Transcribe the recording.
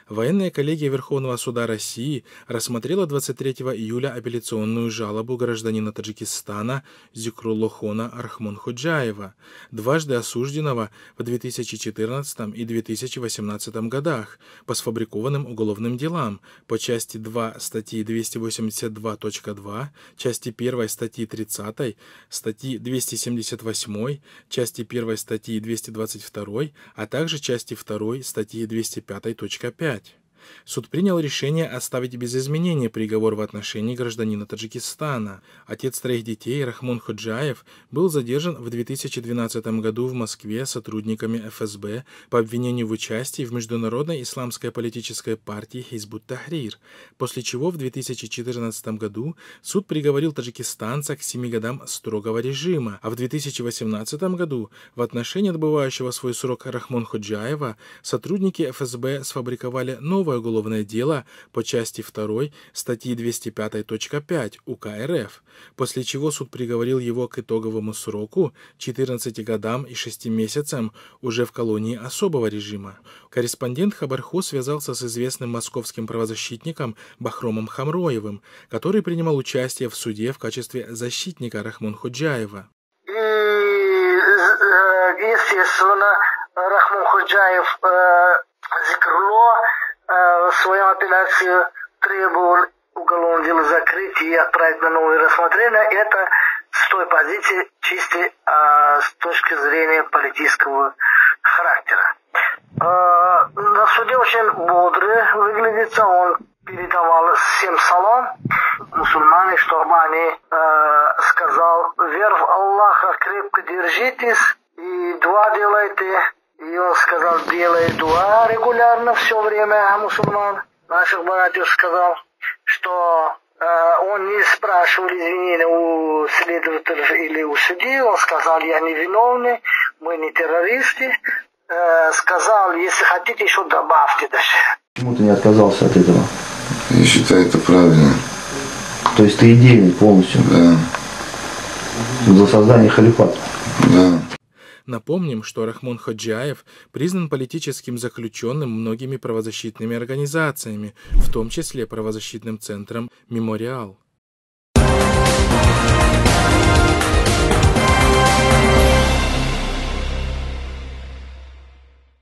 Военная коллегия Верховного суда России рассмотрела 23 июля апелляционную жалобу гражданина Таджикистана Зикруллохона Рахмонходжаева, дважды осужденного в 2014 и 2018 годах по сфабрикованным уголовным делам по части 2 статьи 282.2, части 1 статьи 30, статьи 278, части 1 статьи 222, а также части 2 статьи 205.5. Суд принял решение оставить без изменения приговор в отношении гражданина Таджикистана. Отец троих детей Рахмон Ходжаев был задержан в 2012 году в Москве сотрудниками ФСБ по обвинению в участии в международной исламской политической партии Хизбут Тахрир, после чего в 2014 году суд приговорил таджикистанца к 7 годам строгого режима, а в 2018 году в отношении отбывающего свой срок Рахмон Ходжаева сотрудники ФСБ сфабриковали новое уголовное дело по части 2 статьи 205.5 УК РФ, после чего суд приговорил его к итоговому сроку 14 годам и 6 месяцам уже в колонии особого режима. Корреспондент Хабарху связался с известным московским правозащитником Бахромом Хамроевым, который принимал участие в суде в качестве защитника Рахмон Ходжаева. Естественно, Рахмон Ходжаев Зикрулло в своем апелляции требовал уголовное дело закрыть и отправить на новое рассмотрение. Это с той позиции чисто с точки зрения политического характера. На суде очень бодро выглядит. Он передавал всем салам мусульмане, чтобы они сказал: «Веру в Аллаха крепко держитесь и дуа делайте». И он сказал: делай дуа регулярно все время мусульман. Наших братьев сказал, что он не спрашивал извинения у следователей или у судьи. Он сказал: я не виновный, мы не террористы. Сказал: если хотите, еще добавьте даже. Почему ты не отказался от этого? Я считаю, это правильно. То есть ты идейный полностью? Да. За создание халифата? Да. Напомним, что Рахмон Ходжаев признан политическим заключенным многими правозащитными организациями, в том числе правозащитным центром «Мемориал».